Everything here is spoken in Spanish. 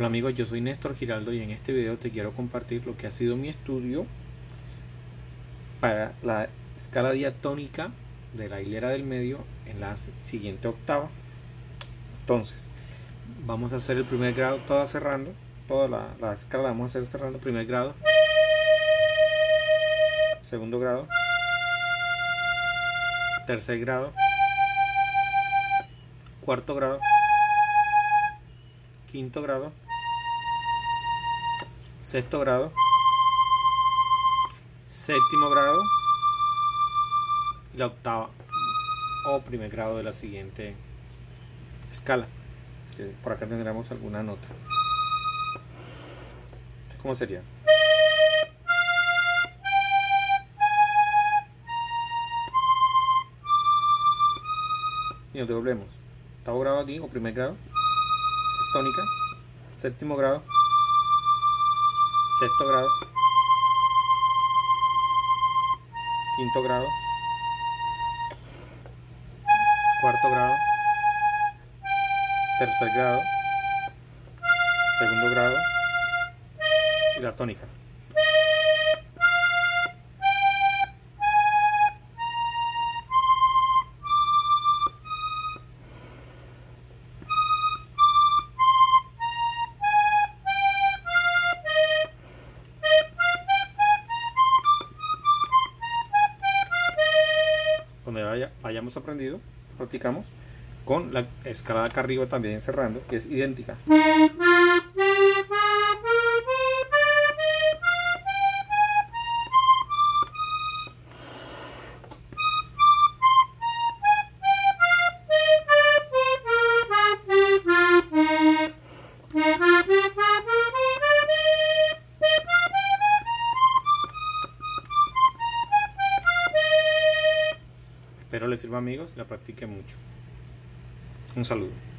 Hola amigos, yo soy Néstor Giraldo y en este video te quiero compartir lo que ha sido mi estudio para la escala diatónica de la hilera del medio en la siguiente octava. Entonces, vamos a hacer el primer grado, toda cerrando, toda la escala la vamos a hacer cerrando. Primer grado, segundo grado, tercer grado, cuarto grado, quinto grado, sexto grado, séptimo grado y la octava o primer grado de la siguiente escala. Por acá tendremos alguna nota. ¿Cómo sería? Y nos devolvemos. Octavo grado aquí o primer grado es tónica, séptimo grado, sexto grado, quinto grado, cuarto grado, tercer grado, segundo grado y la tónica. Cuando hayamos aprendido, practicamos con la escala de acá arriba también cerrando, que es idéntica. Espero les sirva amigos, la practiquen mucho. Un saludo.